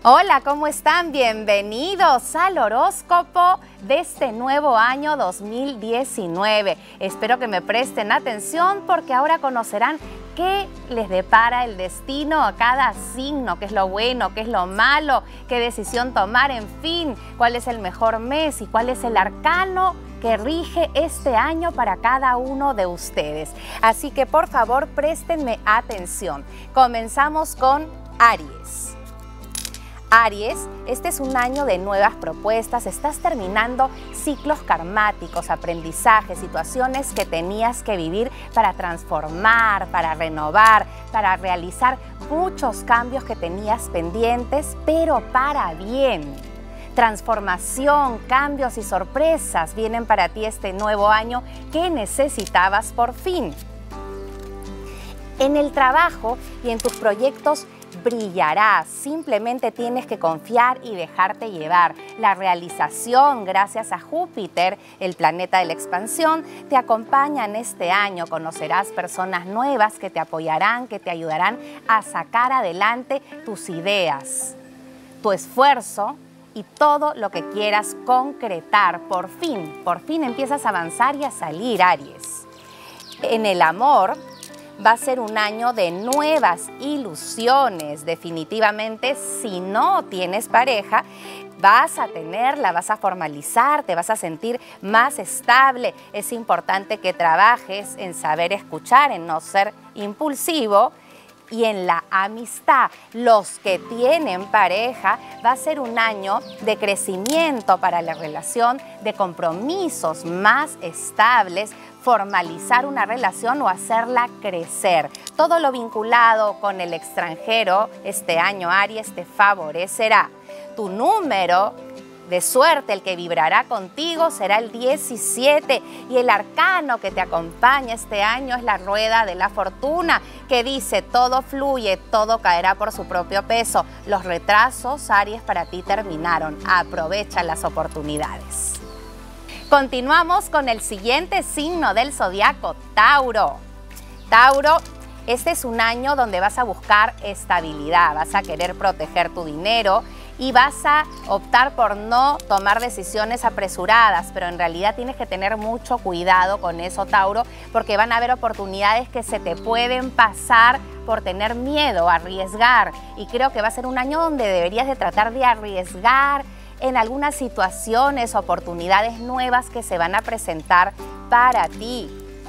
Hola, ¿cómo están? Bienvenidos al horóscopo de este nuevo año 2019. Espero que me presten atención porque ahora conocerán qué les depara el destino a cada signo, qué es lo bueno, qué es lo malo, qué decisión tomar, en fin, cuál es el mejor mes y cuál es el arcano que rige este año para cada uno de ustedes. Así que por favor, préstenme atención. Comenzamos con Aries. Aries, este es un año de nuevas propuestas, estás terminando ciclos karmáticos, aprendizajes, situaciones que tenías que vivir para transformar, para renovar, para realizar muchos cambios que tenías pendientes, pero para bien. Transformación, cambios y sorpresas vienen para ti este nuevo año que necesitabas por fin. En el trabajo y en tus proyectos brillarás, simplemente tienes que confiar y dejarte llevar. La realización, gracias a Júpiter, el planeta de la expansión, te acompaña en este año. Conocerás personas nuevas que te apoyarán, que te ayudarán a sacar adelante tus ideas, tu esfuerzo y todo lo que quieras concretar. Por fin empiezas a avanzar y a salir, Aries. En el amor, va a ser un año de nuevas ilusiones. Definitivamente, si no tienes pareja, vas a tenerla, vas a formalizar, te vas a sentir más estable. Es importante que trabajes en saber escuchar, en no ser impulsivo. Y en la amistad, los que tienen pareja, va a ser un año de crecimiento para la relación, de compromisos más estables, formalizar una relación o hacerla crecer. Todo lo vinculado con el extranjero este año, Aries, te favorecerá. Tu número de suerte, el que vibrará contigo, será el 17 y el arcano que te acompaña este año es la rueda de la fortuna, que dice: todo fluye, todo caerá por su propio peso. Los retrasos, Aries, para ti terminaron. Aprovecha las oportunidades. Continuamos con el siguiente signo del zodiaco, Tauro. Tauro, este es un año donde vas a buscar estabilidad, vas a querer proteger tu dinero y vas a optar por no tomar decisiones apresuradas, pero en realidad tienes que tener mucho cuidado con eso, Tauro, porque van a haber oportunidades que se te pueden pasar por tener miedo a arriesgar. Y creo que va a ser un año donde deberías de tratar de arriesgar en algunas situaciones, oportunidades nuevas que se van a presentar para ti.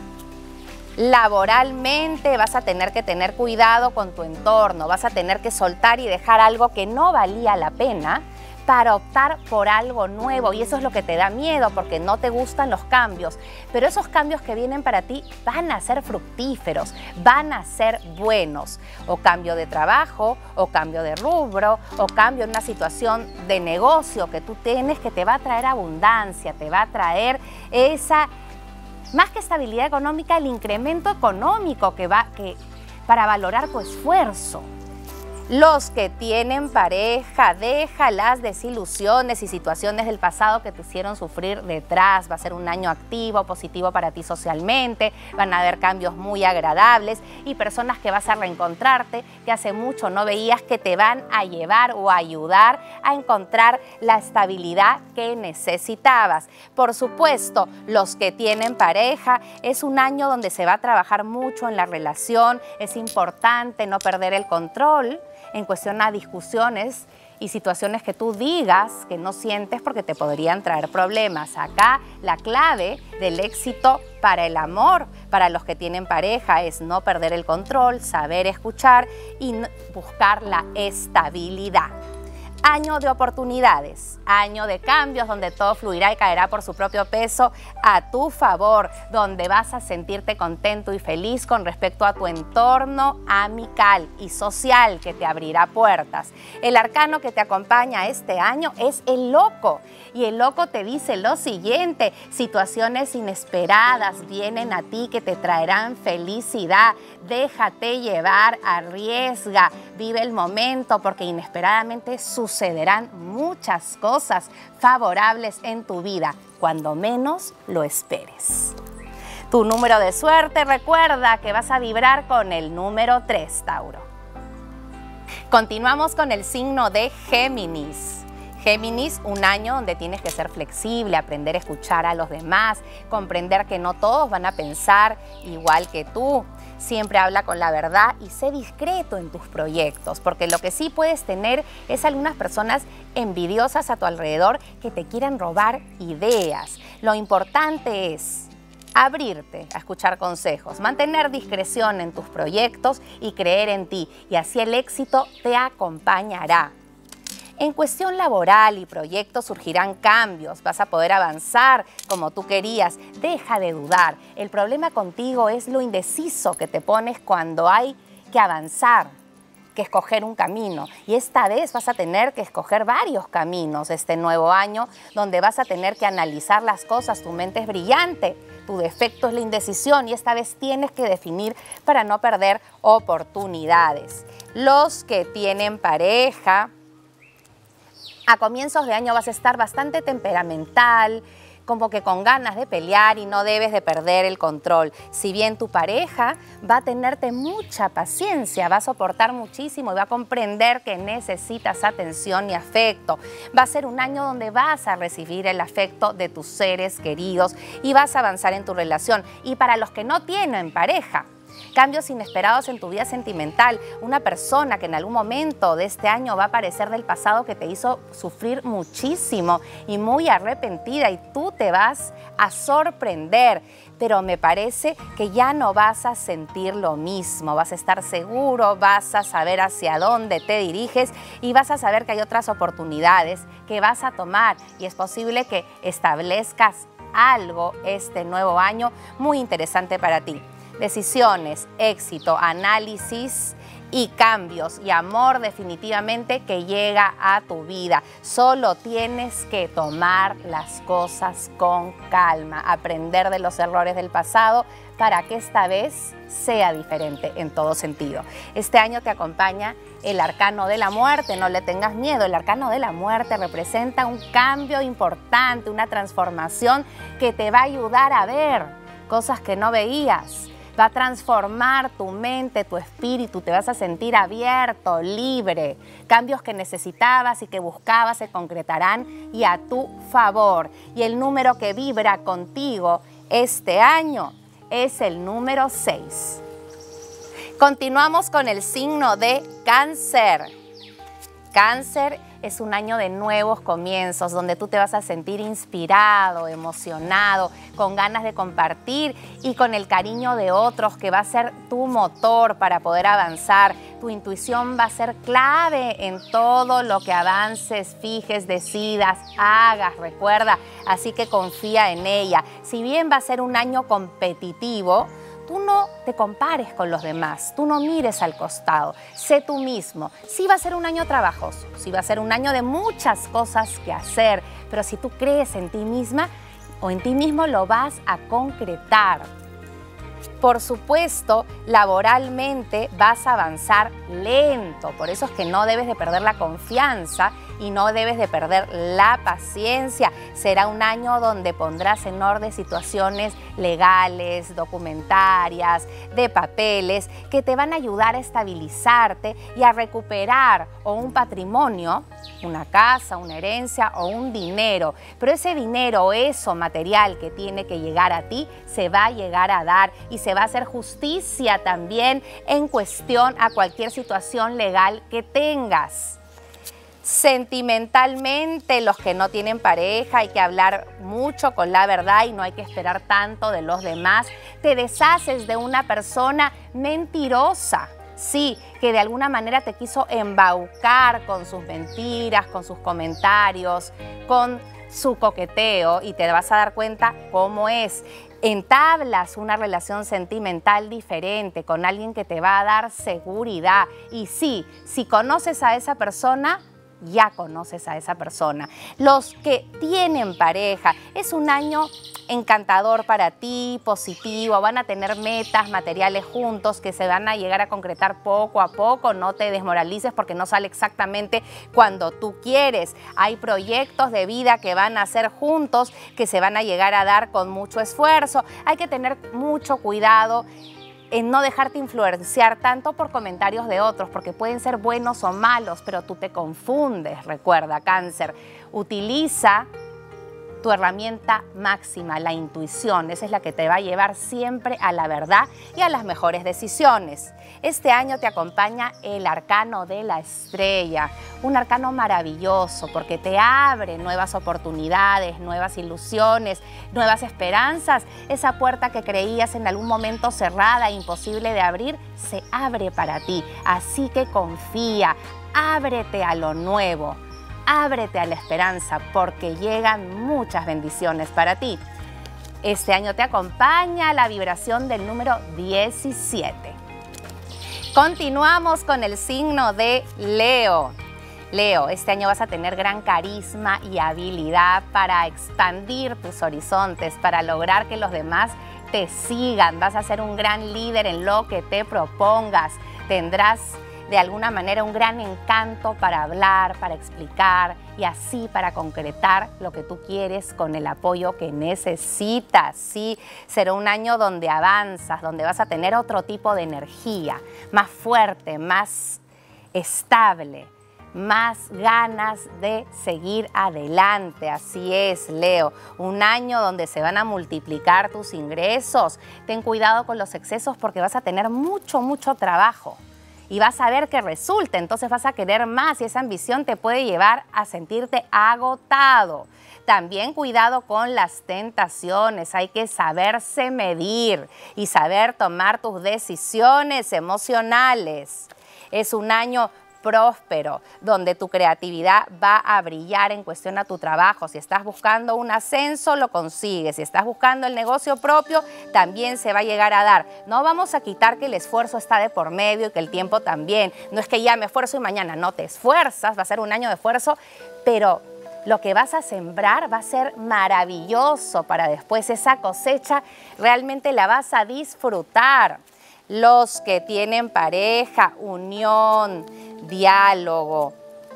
Laboralmente vas a tener que tener cuidado con tu entorno, vas a tener que soltar y dejar algo que no valía la pena para optar por algo nuevo, y eso es lo que te da miedo porque no te gustan los cambios, pero esos cambios que vienen para ti van a ser fructíferos, van a ser buenos, o cambio de trabajo, o cambio de rubro, o cambio en una situación de negocio que tú tienes, que te va a traer abundancia, te va a traer esa, más que estabilidad económica, el incremento económico para valorar tu esfuerzo. Los que tienen pareja, deja las desilusiones y situaciones del pasado que te hicieron sufrir detrás. Va a ser un año activo, positivo para ti socialmente. Van a haber cambios muy agradables y personas que vas a reencontrarte, que hace mucho no veías, que te van a llevar o a ayudar a encontrar la estabilidad que necesitabas. Por supuesto, los que tienen pareja, es un año donde se va a trabajar mucho en la relación. Es importante no perder el control en cuestión a discusiones y situaciones que tú digas que no sientes porque te podrían traer problemas. Acá la clave del éxito para el amor, para los que tienen pareja, es no perder el control, saber escuchar y buscar la estabilidad. Año de oportunidades, año de cambios donde todo fluirá y caerá por su propio peso a tu favor, donde vas a sentirte contento y feliz con respecto a tu entorno amical y social que te abrirá puertas. El arcano que te acompaña este año es el loco, y el loco te dice lo siguiente: situaciones inesperadas vienen a ti que te traerán felicidad. Déjate llevar, arriesga, vive el momento porque inesperadamente sucederán muchas cosas favorables en tu vida, cuando menos lo esperes. Tu número de suerte, recuerda que vas a vibrar con el número 3, Tauro. Continuamos con el signo de Géminis. Géminis, un año donde tienes que ser flexible, aprender a escuchar a los demás, comprender que no todos van a pensar igual que tú. Siempre habla con la verdad y sé discreto en tus proyectos, porque lo que sí puedes tener es algunas personas envidiosas a tu alrededor que te quieran robar ideas. Lo importante es abrirte a escuchar consejos, mantener discreción en tus proyectos y creer en ti, y así el éxito te acompañará. En cuestión laboral y proyectos surgirán cambios, vas a poder avanzar como tú querías, deja de dudar. El problema contigo es lo indeciso que te pones cuando hay que avanzar, que escoger un camino. Y esta vez vas a tener que escoger varios caminos este nuevo año, donde vas a tener que analizar las cosas, tu mente es brillante, tu defecto es la indecisión y esta vez tienes que definir para no perder oportunidades. Los que tienen pareja, a comienzos de año vas a estar bastante temperamental, como que con ganas de pelear y no debes de perder el control. Si bien tu pareja va a tenerte mucha paciencia, va a soportar muchísimo y va a comprender que necesitas atención y afecto. Va a ser un año donde vas a recibir el afecto de tus seres queridos y vas a avanzar en tu relación. Y para los que no tienen pareja, cambios inesperados en tu vida sentimental. Una persona que en algún momento de este año va a aparecer del pasado que te hizo sufrir muchísimo y muy arrepentida y tú te vas a sorprender. Pero me parece que ya no vas a sentir lo mismo, vas a estar seguro, vas a saber hacia dónde te diriges y vas a saber que hay otras oportunidades que vas a tomar y es posible que establezcas algo este nuevo año muy interesante para ti. Decisiones, éxito, análisis y cambios y amor definitivamente que llega a tu vida. Solo tienes que tomar las cosas con calma, aprender de los errores del pasado para que esta vez sea diferente en todo sentido. Este año te acompaña el arcano de la muerte, no le tengas miedo. El arcano de la muerte representa un cambio importante, una transformación que te va a ayudar a ver cosas que no veías. Va a transformar tu mente, tu espíritu, te vas a sentir abierto, libre. Cambios que necesitabas y que buscabas se concretarán y a tu favor. Y el número que vibra contigo este año es el número 6. Continuamos con el signo de Cáncer. Cáncer es un año de nuevos comienzos, donde tú te vas a sentir inspirado, emocionado, con ganas de compartir y con el cariño de otros, que va a ser tu motor para poder avanzar. Tu intuición va a ser clave en todo lo que avances, fijes, decidas, hagas, recuerda. Así que confía en ella. Si bien va a ser un año competitivo, tú no te compares con los demás, tú no mires al costado, sé tú mismo. Sí va a ser un año trabajoso, sí va a ser un año de muchas cosas que hacer, pero si tú crees en ti misma o en ti mismo lo vas a concretar. Por supuesto, laboralmente vas a avanzar lento, por eso es que no debes de perder la confianza y no debes de perder la paciencia. Será un año donde pondrás en orden situaciones legales, documentarias, de papeles, que te van a ayudar a estabilizarte y a recuperar o un patrimonio, una casa, una herencia o un dinero. Pero ese dinero o eso material que tiene que llegar a ti, se va a llegar a dar y se va a hacer justicia también en cuestión a cualquier situación legal que tengas. Sentimentalmente, los que no tienen pareja, hay que hablar mucho con la verdad y no hay que esperar tanto de los demás. Te deshaces de una persona mentirosa, sí, que de alguna manera te quiso embaucar con sus mentiras, con sus comentarios, con su coqueteo, y te vas a dar cuenta cómo es. Entablas una relación sentimental diferente con alguien que te va a dar seguridad. Y sí, si conoces a esa persona, ya conoces a esa persona. Los que tienen pareja, es un año encantador para ti, positivo, van a tener metas materiales juntos que se van a llegar a concretar poco a poco. No te desmoralices porque no sale exactamente cuando tú quieres. Hay proyectos de vida que van a hacer juntos, que se van a llegar a dar con mucho esfuerzo. Hay que tener mucho cuidado en no dejarte influenciar tanto por comentarios de otros, porque pueden ser buenos o malos, pero tú te confundes. Recuerda, Cáncer, utiliza tu herramienta máxima, la intuición. Esa es la que te va a llevar siempre a la verdad y a las mejores decisiones. Este año te acompaña el arcano de la estrella, un arcano maravilloso porque te abre nuevas oportunidades, nuevas ilusiones, nuevas esperanzas. Esa puerta que creías en algún momento cerrada, imposible de abrir, se abre para ti. Así que confía, ábrete a lo nuevo. Ábrete a la esperanza porque llegan muchas bendiciones para ti. Este año te acompaña la vibración del número 17. Continuamos con el signo de Leo. Leo, este año vas a tener gran carisma y habilidad para expandir tus horizontes, para lograr que los demás te sigan. Vas a ser un gran líder en lo que te propongas. Tendrás de alguna manera un gran encanto para hablar, para explicar y así para concretar lo que tú quieres con el apoyo que necesitas. Sí, será un año donde avanzas, donde vas a tener otro tipo de energía, más fuerte, más estable, más ganas de seguir adelante. Así es, Leo, un año donde se van a multiplicar tus ingresos. Ten cuidado con los excesos porque vas a tener mucho trabajo. Y vas a ver que resulta, entonces vas a querer más y esa ambición te puede llevar a sentirte agotado. También cuidado con las tentaciones, hay que saberse medir y saber tomar tus decisiones emocionales. Es un año próspero, donde tu creatividad va a brillar en cuestión a tu trabajo. Si estás buscando un ascenso, lo consigues. Si estás buscando el negocio propio, también se va a llegar a dar. No vamos a quitar que el esfuerzo está de por medio y que el tiempo también. No es que ya me esfuerzo y mañana no te esfuerzas, va a ser un año de esfuerzo, pero lo que vas a sembrar va a ser maravilloso para después. Esa cosecha realmente la vas a disfrutar. Los que tienen pareja, unión, diálogo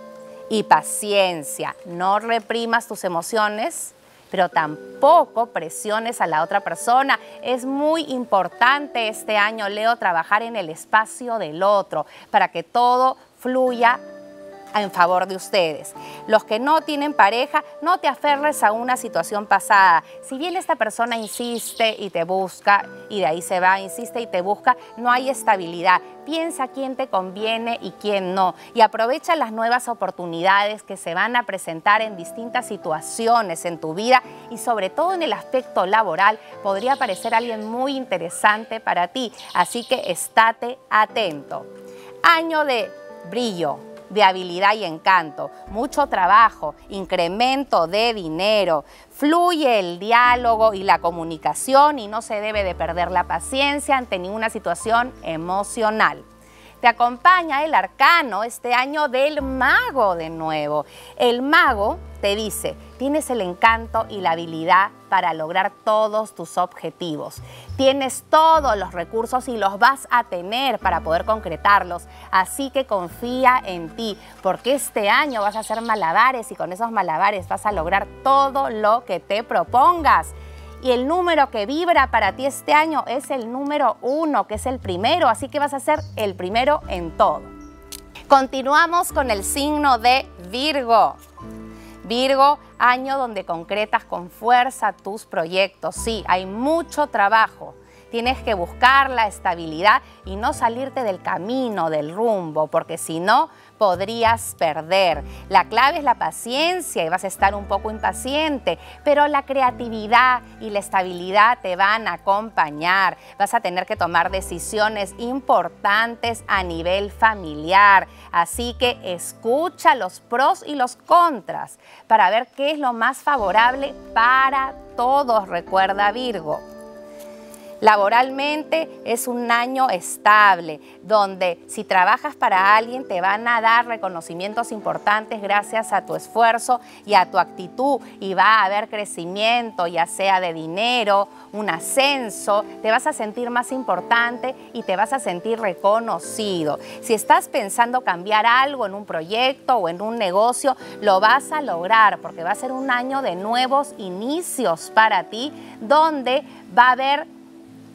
y paciencia. No reprimas tus emociones, pero tampoco presiones a la otra persona. Es muy importante este año, Leo, trabajar en el espacio del otro para que todo fluya en favor de ustedes. Los que no tienen pareja, no te aferres a una situación pasada. Si bien esta persona insiste y te busca y de ahí se va, insiste y te busca, no hay estabilidad. Piensa quién te conviene y quién no. Y aprovecha las nuevas oportunidades que se van a presentar en distintas situaciones en tu vida y sobre todo en el aspecto laboral podría aparecer alguien muy interesante para ti. Así que estate atento. Año de brillo, de habilidad y encanto, mucho trabajo, incremento de dinero, fluye el diálogo y la comunicación y no se debe de perder la paciencia ante ninguna situación emocional. Te acompaña el arcano este año del mago de nuevo. El mago te dice, tienes el encanto y la habilidad para lograr todos tus objetivos. Tienes todos los recursos y los vas a tener para poder concretarlos. Así que confía en ti, porque este año vas a hacer malabares y con esos malabares vas a lograr todo lo que te propongas. Y el número que vibra para ti este año es el número 1, que es el primero, así que vas a ser el primero en todo. Continuamos con el signo de Virgo. Virgo, año donde concretas con fuerza tus proyectos. Sí, hay mucho trabajo. Tienes que buscar la estabilidad y no salirte del camino, del rumbo, porque si no, podrías perder. La clave es la paciencia y vas a estar un poco impaciente, pero la creatividad y la estabilidad te van a acompañar. Vas a tener que tomar decisiones importantes a nivel familiar, así que escucha los pros y los contras para ver qué es lo más favorable para todos. Recuerda, Virgo. Laboralmente es un año estable, donde si trabajas para alguien te van a dar reconocimientos importantes gracias a tu esfuerzo y a tu actitud y va a haber crecimiento, ya sea de dinero, un ascenso, te vas a sentir más importante y te vas a sentir reconocido. Si estás pensando cambiar algo en un proyecto o en un negocio, lo vas a lograr porque va a ser un año de nuevos inicios para ti, donde va a haber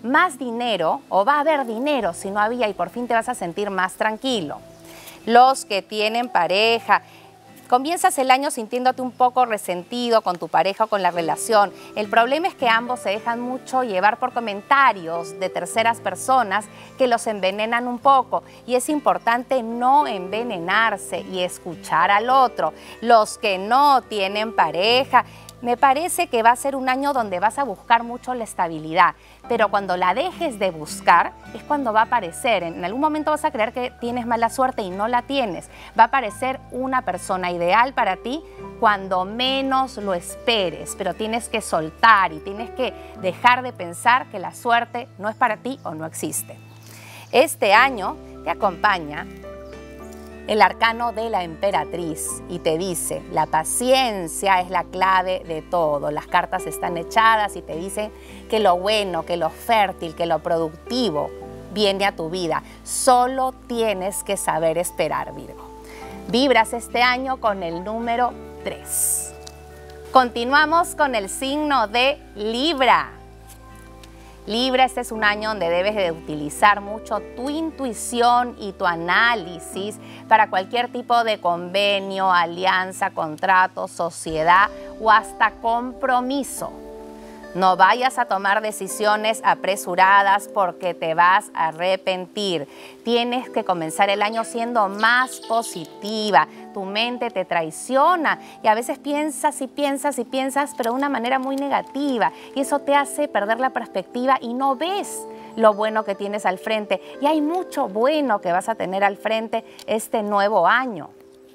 más dinero o va a haber dinero si no había y por fin te vas a sentir más tranquilo. Los que tienen pareja, comienzas el año sintiéndote un poco resentido con tu pareja o con la relación. El problema es que ambos se dejan mucho llevar por comentarios de terceras personas que los envenenan un poco y es importante no envenenarse y escuchar al otro. Los que no tienen pareja, me parece que va a ser un año donde vas a buscar mucho la estabilidad, pero cuando la dejes de buscar es cuando va a aparecer. En algún momento vas a creer que tienes mala suerte y no la tienes. Va a aparecer una persona ideal para ti cuando menos lo esperes, pero tienes que soltar y tienes que dejar de pensar que la suerte no es para ti o no existe. Este año te acompaña el arcano de la emperatriz y te dice, la paciencia es la clave de todo. Las cartas están echadas y te dicen que lo bueno, que lo fértil, que lo productivo viene a tu vida. Solo tienes que saber esperar, Virgo. Vibras este año con el número 3. Continuamos con el signo de Libra. Libra, este es un año donde debes de utilizar mucho tu intuición y tu análisis para cualquier tipo de convenio, alianza, contrato, sociedad o hasta compromiso. No vayas a tomar decisiones apresuradas porque te vas a arrepentir. Tienes que comenzar el año siendo más positiva. Tu mente te traiciona y a veces piensas y piensas y piensas, pero de una manera muy negativa. Y eso te hace perder la perspectiva y no ves lo bueno que tienes al frente. Y hay mucho bueno que vas a tener al frente este nuevo año.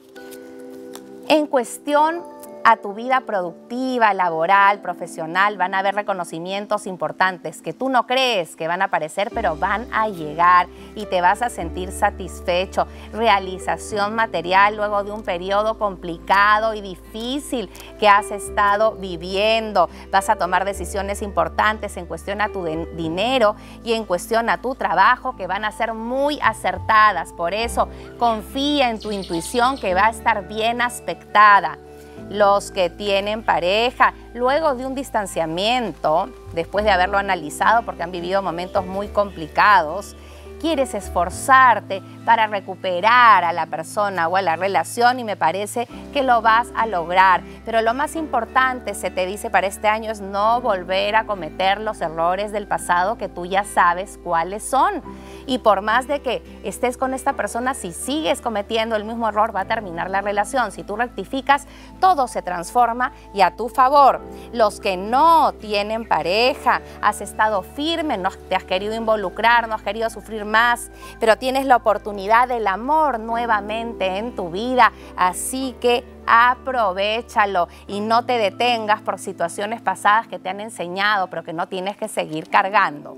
En cuestión a tu vida productiva, laboral, profesional, van a haber reconocimientos importantes que tú no crees que van a aparecer, pero van a llegar y te vas a sentir satisfecho. Realización material luego de un periodo complicado y difícil que has estado viviendo. Vas a tomar decisiones importantes en cuestión a tu dinero y en cuestión a tu trabajo que van a ser muy acertadas. Por eso confía en tu intuición que va a estar bien aspectada. Los que tienen pareja, luego de un distanciamiento, después de haberlo analizado porque han vivido momentos muy complicados, quieres esforzarte para recuperar a la persona o a la relación y me parece que lo vas a lograr. Pero lo más importante, se te dice para este año, es no volver a cometer los errores del pasado que tú ya sabes cuáles son. Y por más de que estés con esta persona, si sigues cometiendo el mismo error, va a terminar la relación. Si tú rectificas, todo se transforma y a tu favor. Los que no tienen pareja, has estado firme, no te has querido involucrar, no has querido sufrir más, pero tienes la oportunidad del amor nuevamente en tu vida, así que aprovéchalo y no te detengas por situaciones pasadas que te han enseñado, pero que no tienes que seguir cargando.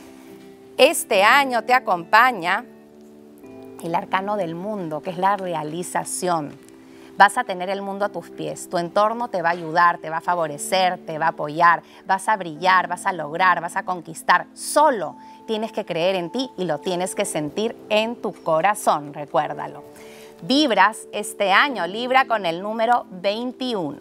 Este año te acompaña el arcano del mundo, que es la realización. Vas a tener el mundo a tus pies, tu entorno te va a ayudar, te va a favorecer, te va a apoyar, vas a brillar, vas a lograr, vas a conquistar. Solo tienes que creer en ti y lo tienes que sentir en tu corazón, recuérdalo. Vibras este año, Libra, con el número 21.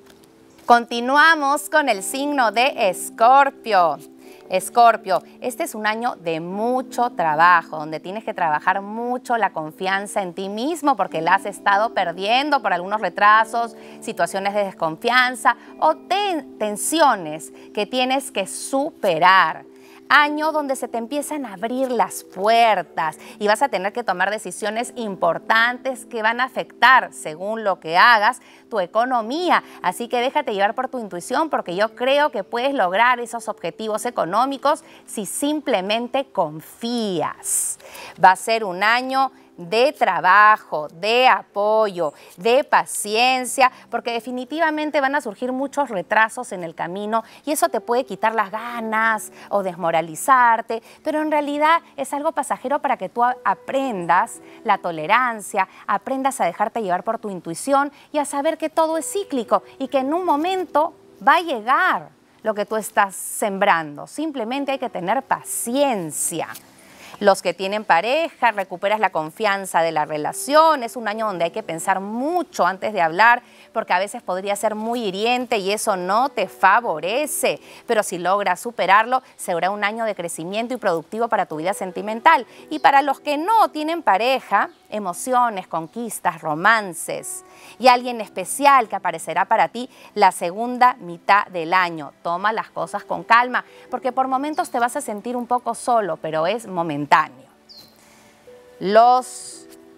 Continuamos con el signo de Escorpio. Escorpio, este es un año de mucho trabajo, donde tienes que trabajar mucho la confianza en ti mismo porque la has estado perdiendo por algunos retrasos, situaciones de desconfianza o tensiones que tienes que superar. Año donde se te empiezan a abrir las puertas y vas a tener que tomar decisiones importantes que van a afectar, según lo que hagas, tu economía. Así que déjate llevar por tu intuición porque yo creo que puedes lograr esos objetivos económicos si simplemente confías. Va a ser un año de trabajo, de apoyo, de paciencia, porque definitivamente van a surgir muchos retrasos en el camino y eso te puede quitar las ganas o desmoralizarte, pero en realidad es algo pasajero para que tú aprendas la tolerancia, aprendas a dejarte llevar por tu intuición y a saber que todo es cíclico y que en un momento va a llegar lo que tú estás sembrando. Simplemente hay que tener paciencia. Los que tienen pareja, recuperas la confianza de la relación. Es un año donde hay que pensar mucho antes de hablar, porque a veces podría ser muy hiriente y eso no te favorece. Pero si logras superarlo, será un año de crecimiento y productivo para tu vida sentimental. Y para los que no tienen pareja, emociones, conquistas, romances y alguien especial que aparecerá para ti la segunda mitad del año. Toma las cosas con calma, porque por momentos te vas a sentir un poco solo, pero es momentáneo. Los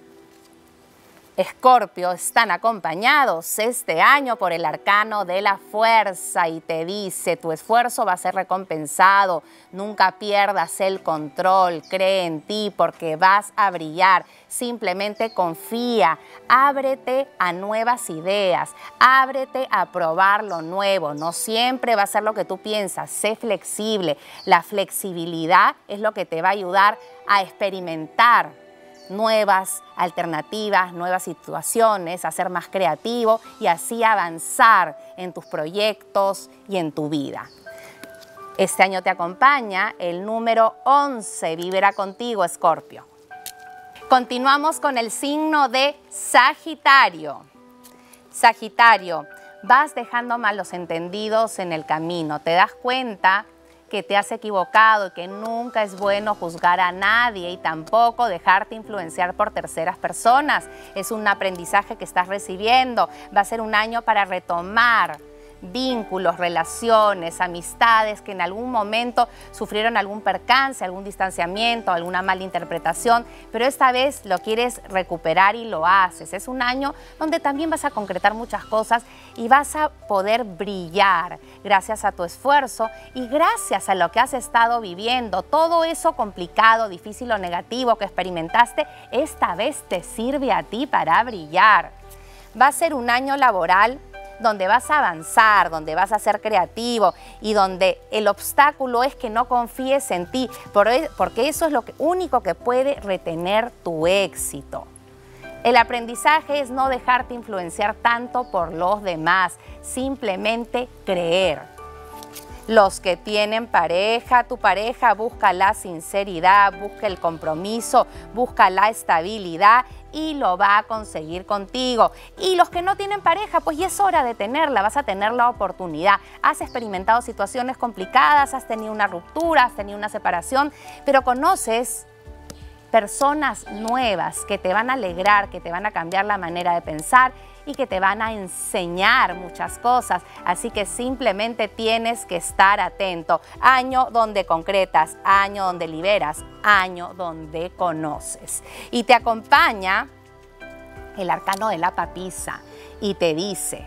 Escorpio están acompañados este año por el arcano de la fuerza y te dice: tu esfuerzo va a ser recompensado, nunca pierdas el control, cree en ti porque vas a brillar, simplemente confía, ábrete a nuevas ideas, ábrete a probar lo nuevo, no siempre va a ser lo que tú piensas, sé flexible, la flexibilidad es lo que te va a ayudar a experimentar nuevas alternativas, nuevas situaciones, a ser más creativo y así avanzar en tus proyectos y en tu vida. Este año te acompaña el número 11, vivirá contigo, Escorpio. Continuamos con el signo de Sagitario. Sagitario, vas dejando malos entendidos en el camino, te das cuenta que te has equivocado y que nunca es bueno juzgar a nadie y tampoco dejarte influenciar por terceras personas. Es un aprendizaje que estás recibiendo. Va a ser un año para retomar vínculos, relaciones, amistades que en algún momento sufrieron algún percance, algún distanciamiento, alguna mala interpretación, pero esta vez lo quieres recuperar y lo haces. Es un año donde también vas a concretar muchas cosas y vas a poder brillar gracias a tu esfuerzo y gracias a lo que has estado viviendo. Todo eso complicado, difícil o negativo que experimentaste, esta vez te sirve a ti para brillar. Va a ser un año laboral donde vas a avanzar, donde vas a ser creativo y donde el obstáculo es que no confíes en ti, porque eso es lo único que puede retener tu éxito. El aprendizaje es no dejarte influenciar tanto por los demás, simplemente creer. Los que tienen pareja, tu pareja busca la sinceridad, busca el compromiso, busca la estabilidad y lo va a conseguir contigo. Y los que no tienen pareja, pues ya es hora de tenerla, vas a tener la oportunidad. Has experimentado situaciones complicadas, has tenido una ruptura, has tenido una separación, pero conoces personas nuevas que te van a alegrar, que te van a cambiar la manera de pensar y que te van a enseñar muchas cosas. Así que simplemente tienes que estar atento. Año donde concretas, año donde liberas, año donde conoces. Y te acompaña el arcano de la papisa y te dice: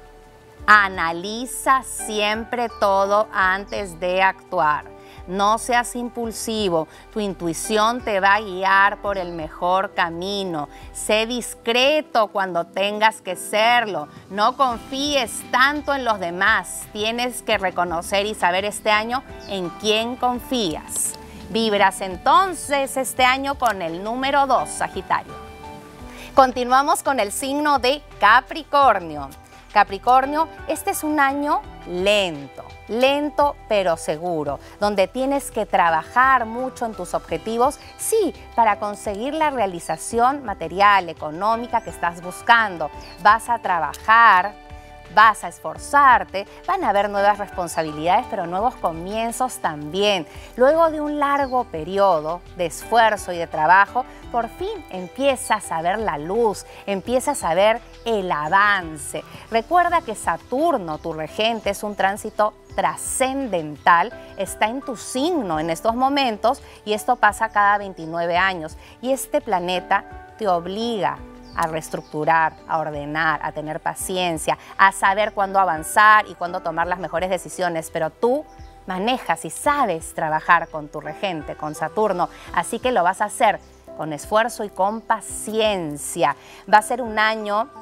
analiza siempre todo antes de actuar. No seas impulsivo, tu intuición te va a guiar por el mejor camino. Sé discreto cuando tengas que serlo. No confíes tanto en los demás. Tienes que reconocer y saber este año en quién confías. Vibras entonces este año con el número 2, Sagitario. Continuamos con el signo de Capricornio. Capricornio, este es un año lento pero seguro, donde tienes que trabajar mucho en tus objetivos, sí, para conseguir la realización material, económica que estás buscando. Vas a trabajar, vas a esforzarte, van a haber nuevas responsabilidades, pero nuevos comienzos también. Luego de un largo periodo de esfuerzo y de trabajo, por fin empiezas a ver la luz, empiezas a ver el avance. Recuerda que Saturno, tu regente, es un tránsito trascendental, está en tu signo en estos momentos y esto pasa cada 29 años. Y este planeta te obliga a reestructurar, a ordenar, a tener paciencia, a saber cuándo avanzar y cuándo tomar las mejores decisiones, pero tú manejas y sabes trabajar con tu regente, con Saturno, así que lo vas a hacer con esfuerzo y con paciencia. Va a ser un año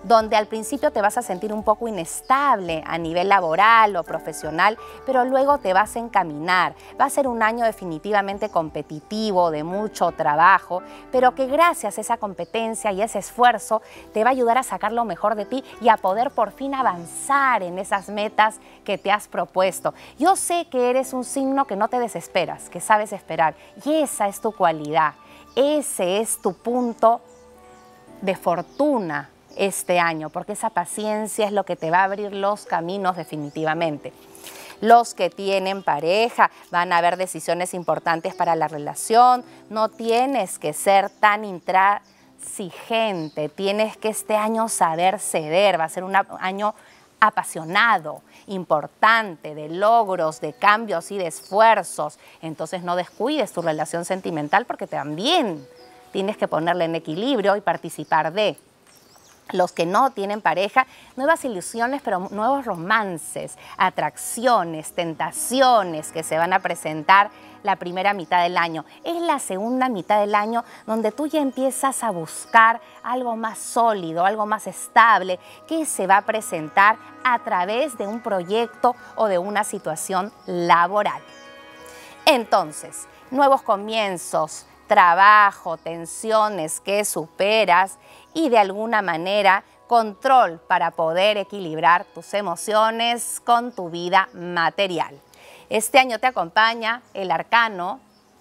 donde al principio te vas a sentir un poco inestable a nivel laboral o profesional, pero luego te vas a encaminar. Va a ser un año definitivamente competitivo, de mucho trabajo, pero que gracias a esa competencia y ese esfuerzo te va a ayudar a sacar lo mejor de ti y a poder por fin avanzar en esas metas que te has propuesto. Yo sé que eres un signo que no te desesperas, que sabes esperar, y esa es tu cualidad, ese es tu punto de fortuna este año, porque esa paciencia es lo que te va a abrir los caminos definitivamente. Los que tienen pareja van a haber decisiones importantes para la relación. No tienes que ser tan intransigente, tienes que este año saber ceder. Va a ser un año apasionado, importante, de logros, de cambios y de esfuerzos. Entonces no descuides tu relación sentimental, porque también tienes que ponerla en equilibrio y participar de. Los que no tienen pareja, nuevas ilusiones, pero nuevos romances, atracciones, tentaciones que se van a presentar la primera mitad del año. Es la segunda mitad del año donde tú ya empiezas a buscar algo más sólido, algo más estable, que se va a presentar a través de un proyecto o de una situación laboral. Entonces, nuevos comienzos, trabajo, tensiones que superas y de alguna manera control para poder equilibrar tus emociones con tu vida material. Este año te acompaña el arcano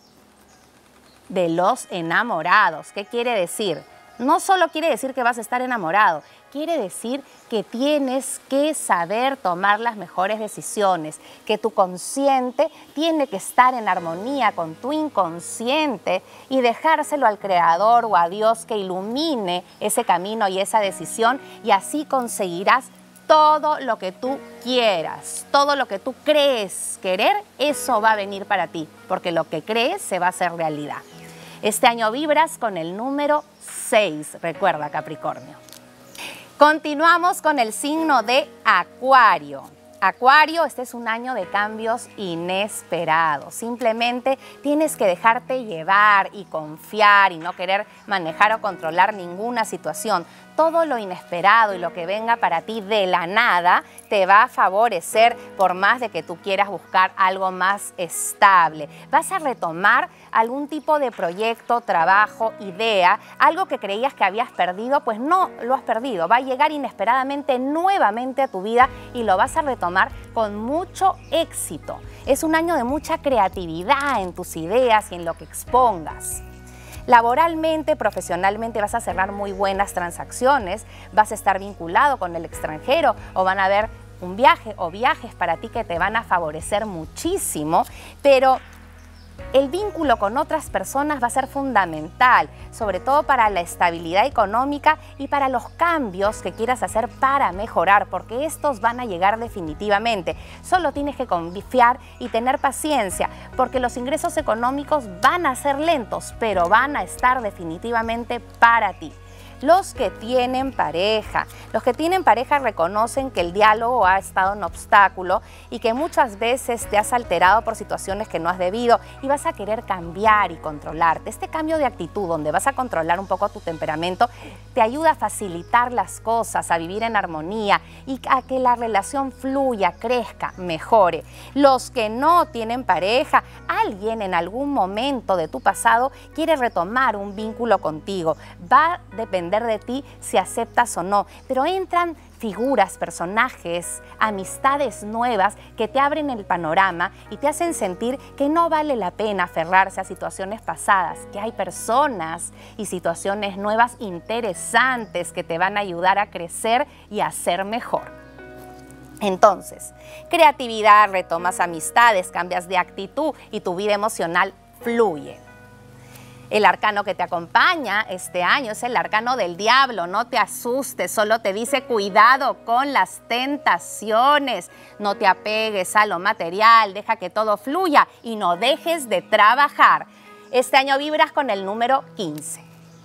de los enamorados. ¿Qué quiere decir? No solo quiere decir que vas a estar enamorado, quiere decir que tienes que saber tomar las mejores decisiones, que tu consciente tiene que estar en armonía con tu inconsciente y dejárselo al Creador o a Dios que ilumine ese camino y esa decisión, y así conseguirás todo lo que tú quieras, todo lo que tú crees querer, eso va a venir para ti, porque lo que crees se va a hacer realidad. Este año vibras con el número 6, recuerda, Capricornio. Continuamos con el signo de Acuario. Acuario, este es un año de cambios inesperados. Simplemente tienes que dejarte llevar y confiar y no querer manejar o controlar ninguna situación. Todo lo inesperado y lo que venga para ti de la nada te va a favorecer, por más de que tú quieras buscar algo más estable. Vas a retomar algún tipo de proyecto, trabajo, idea, algo que creías que habías perdido, pues no lo has perdido. Va a llegar inesperadamente nuevamente a tu vida y lo vas a retomar con mucho éxito. Es un año de mucha creatividad en tus ideas y en lo que expongas. Laboralmente, profesionalmente vas a cerrar muy buenas transacciones, vas a estar vinculado con el extranjero o van a haber un viaje o viajes para ti que te van a favorecer muchísimo, pero el vínculo con otras personas va a ser fundamental, sobre todo para la estabilidad económica y para los cambios que quieras hacer para mejorar, porque estos van a llegar definitivamente. Solo tienes que confiar y tener paciencia, porque los ingresos económicos van a ser lentos, pero van a estar definitivamente para ti. Los que tienen pareja reconocen que el diálogo ha estado un obstáculo y que muchas veces te has alterado por situaciones que no has debido y vas a querer cambiar y controlarte. Este cambio de actitud, donde vas a controlar un poco tu temperamento, te ayuda a facilitar las cosas, a vivir en armonía y a que la relación fluya, crezca, mejore. Los que no tienen pareja, alguien en algún momento de tu pasado quiere retomar un vínculo contigo. Va a depender de ti si aceptas o no, pero entran figuras, personajes, amistades nuevas que te abren el panorama y te hacen sentir que no vale la pena aferrarse a situaciones pasadas, que hay personas y situaciones nuevas interesantes que te van a ayudar a crecer y a ser mejor. Entonces, creatividad, retomas amistades, cambias de actitud y tu vida emocional fluye. El arcano que te acompaña este año es el arcano del diablo. No te asustes, solo te dice cuidado con las tentaciones. No te apegues a lo material, deja que todo fluya y no dejes de trabajar. Este año vibras con el número 15.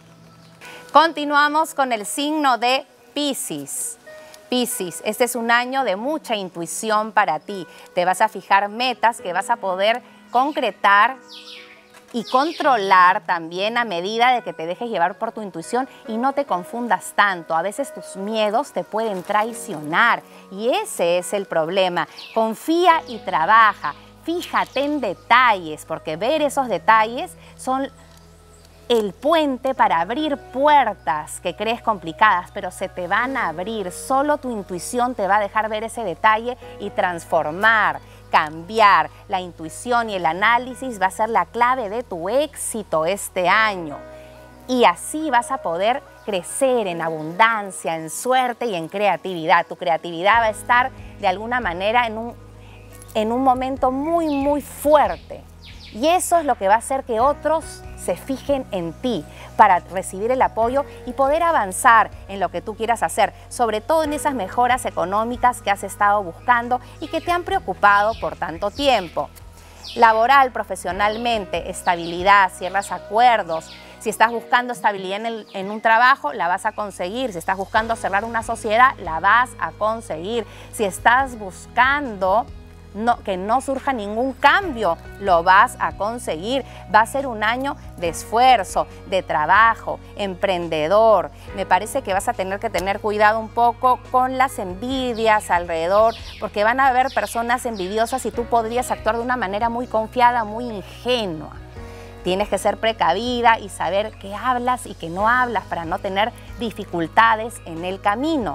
Continuamos con el signo de Piscis. Piscis, este es un año de mucha intuición para ti. Te vas a fijar metas que vas a poder concretar y controlar también a medida de que te dejes llevar por tu intuición y no te confundas tanto. A veces tus miedos te pueden traicionar y ese es el problema. Confía y trabaja. Fíjate en detalles, porque ver esos detalles son el puente para abrir puertas que crees complicadas, pero se te van a abrir. Solo tu intuición te va a dejar ver ese detalle y transformar, cambiar. La intuición y el análisis va a ser la clave de tu éxito este año. Y así vas a poder crecer en abundancia, en suerte y en creatividad. Tu creatividad va a estar de alguna manera en un momento muy, muy fuerte. Y eso es lo que va a hacer que otros se fijen en ti para recibir el apoyo y poder avanzar en lo que tú quieras hacer, sobre todo en esas mejoras económicas que has estado buscando y que te han preocupado por tanto tiempo. Laboral, profesionalmente, estabilidad, cierras acuerdos. Si estás buscando estabilidad en un trabajo, la vas a conseguir. Si estás buscando cerrar una sociedad, la vas a conseguir. Si estás buscando que no surja ningún cambio, lo vas a conseguir. Va a ser un año de esfuerzo, de trabajo, emprendedor. Me parece que vas a tener que tener cuidado un poco con las envidias alrededor, porque van a haber personas envidiosas y tú podrías actuar de una manera muy confiada, muy ingenua. Tienes que ser precavida y saber qué hablas y qué no hablas para no tener dificultades en el camino.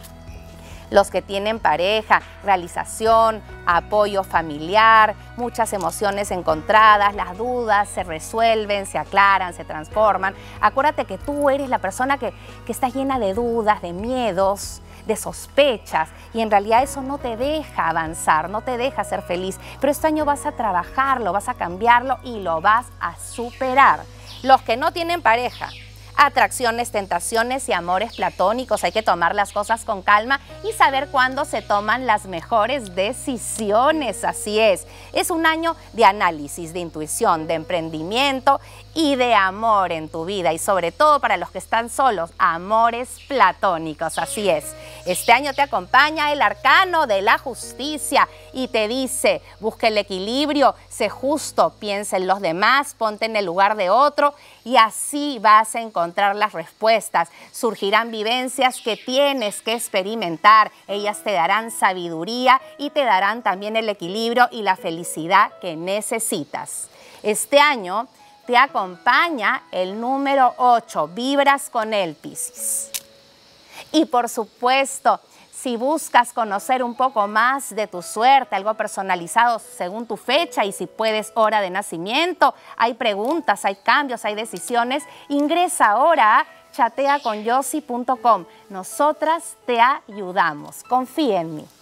Los que tienen pareja, realización, apoyo familiar, muchas emociones encontradas, las dudas se resuelven, se aclaran, se transforman. Acuérdate que tú eres la persona que está llena de dudas, de miedos, de sospechas, y en realidad eso no te deja avanzar, no te deja ser feliz. Pero este año vas a trabajarlo, vas a cambiarlo y lo vas a superar. Los que no tienen pareja, atracciones, tentaciones y amores platónicos. Hay que tomar las cosas con calma y saber cuándo se toman las mejores decisiones. Así es un año de análisis, de intuición, de emprendimiento y de amor en tu vida. Y sobre todo para los que están solos, amores platónicos. Así es. Este año te acompaña el arcano de la justicia y te dice: busca el equilibrio, sé justo, piensa en los demás, ponte en el lugar de otro y así vas a encontrar las respuestas. Surgirán vivencias que tienes que experimentar. Ellas te darán sabiduría y te darán también el equilibrio y la felicidad que necesitas. Este año te acompaña el número 8. Vibras con él, Piscis. Y por supuesto, si buscas conocer un poco más de tu suerte, algo personalizado según tu fecha y si puedes hora de nacimiento, hay preguntas, hay cambios, hay decisiones, ingresa ahora a chateaconyossi.com. Nosotras te ayudamos. Confía en mí.